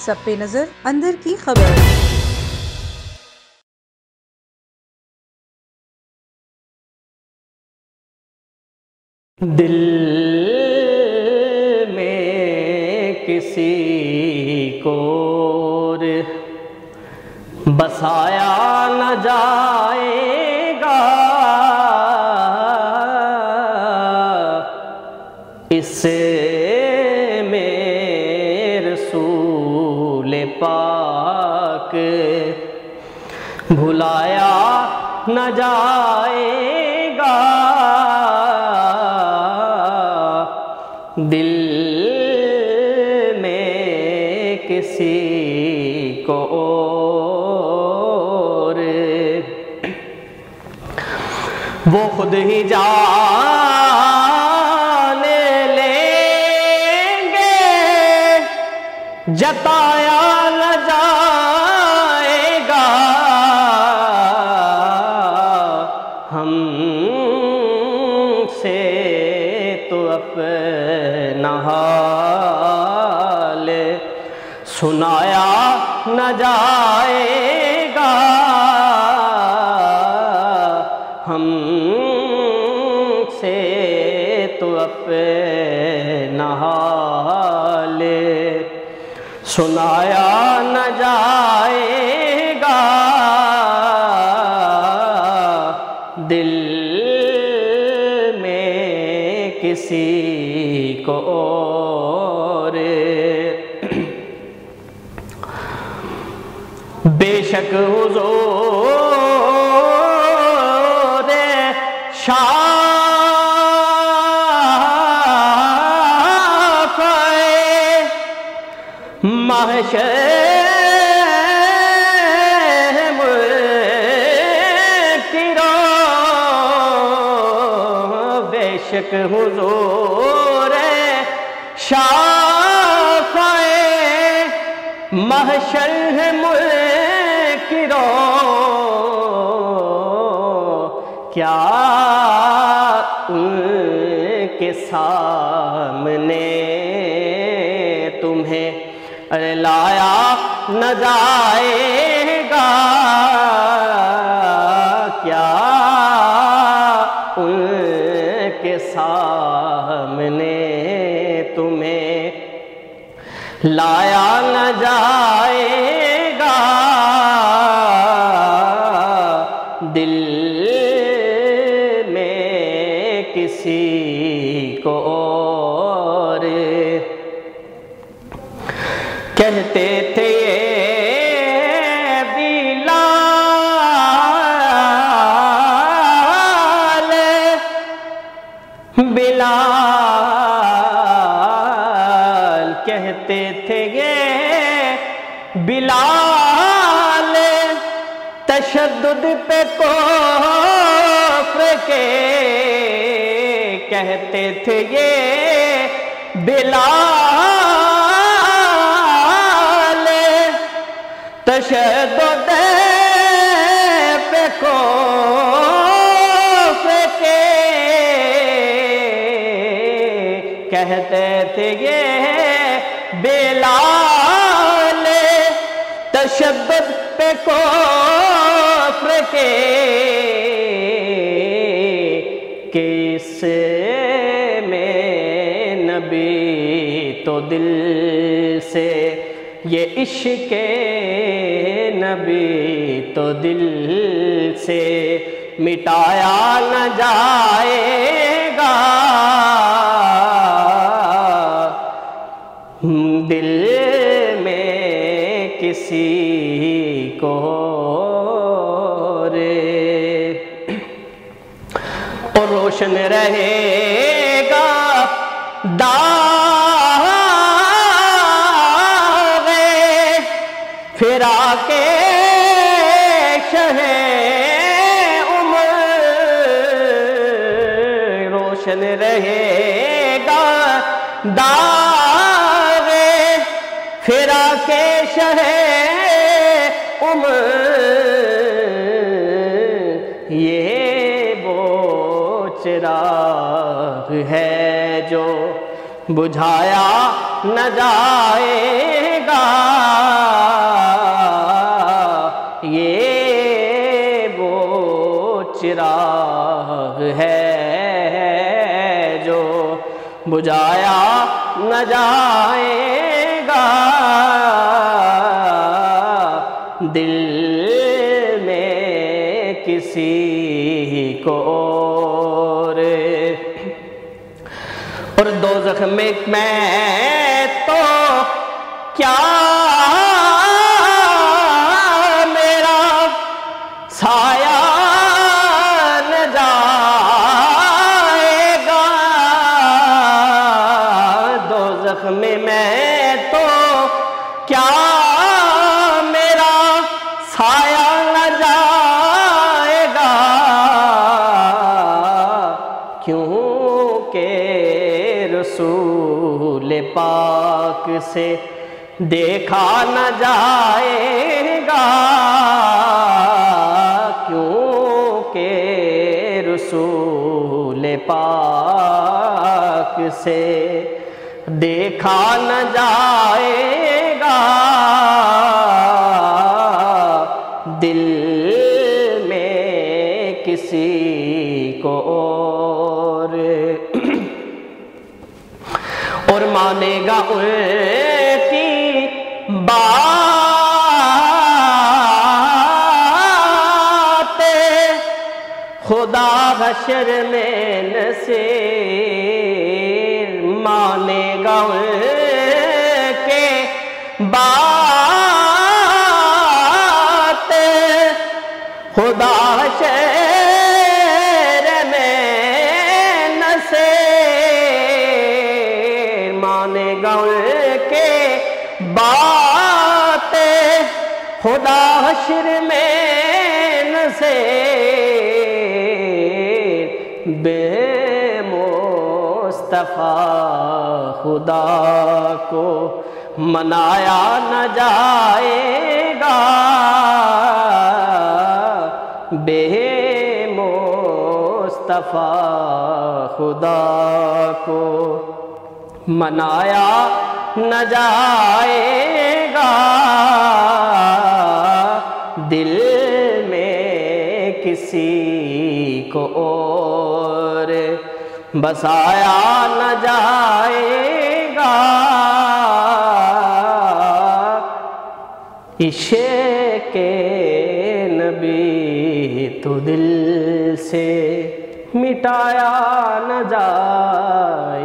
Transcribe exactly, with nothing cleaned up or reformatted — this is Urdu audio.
سب پہ نظر اندر کی خبر۔ دل میں کسی کو بسایا نہ جائے گا، اس میں رسول پاک بھلایا نہ جائے گا۔ دل میں کسی کو اور وہ خود ہی جان لیں گے، جتایا نہ جائے گا۔ ہم سے تو اپنا حال سنایا نہ جائے گا، ہم سے تو اپنا حال سنایا نہ جائے گا۔ دل میں کسی کو اور بے شک حضور شافع محشر بے شک حضور شافع محشر منکرو، کیا ان کے سامنے تمہیں لایا نہ جائے گا؟ کیا ان کے سامنے تمہیں لایا نہ جائے گا؟ دل میں کسی کو اور کہتے تھے بلال بلال کہتے تھے یہ بلال تشدد پہ کفر کے، کہتے تھے یہ بلال تشدد پہ کفر کے، کہتے تھے یہ بلال تشدد پہ کفر کے، کس میں نبی تو دل سے یہ عشق نبی تو دل سے مٹایا نہ جائے گا۔ دل میں کسی کو اور اور روشن رہے گا داغ فراق شہ عمر، روشن رہے گا داغ فراق شہ عمر، یہ وہ چراغ ہے جو بجھایا نہ جائے گا، یہ وہ چراغ ہے جو بجھایا نہ جائے گا، دل میں کسی کو اور اور دوزخ میں میں تو کیا میرا سایہ نہ جائے گا، دوزخ میں میں تو کیا میرا سایہ نہ جائے گا، کیونکہ رسول پاک سے دیکھا نہ جائے گا، کیونکہ رسول پاک سے دیکھا نہ جائے گا، دل میں کسی کو اور اور مانے گا ان کی باتیں، خدا حشر میں نصیر مانے گا ان کے باتیں، خدا حشر کے باتیں، خدا حشر میں نصیر بے مصطفیٰ خدا کو منایا نہ جائے گا، بے مصطفیٰ خدا کو منایا نہ جائے گا، دل میں کسی کو اور بسایا نہ جائے گا، عشق نبی تو دل سے مٹایا نہ جائے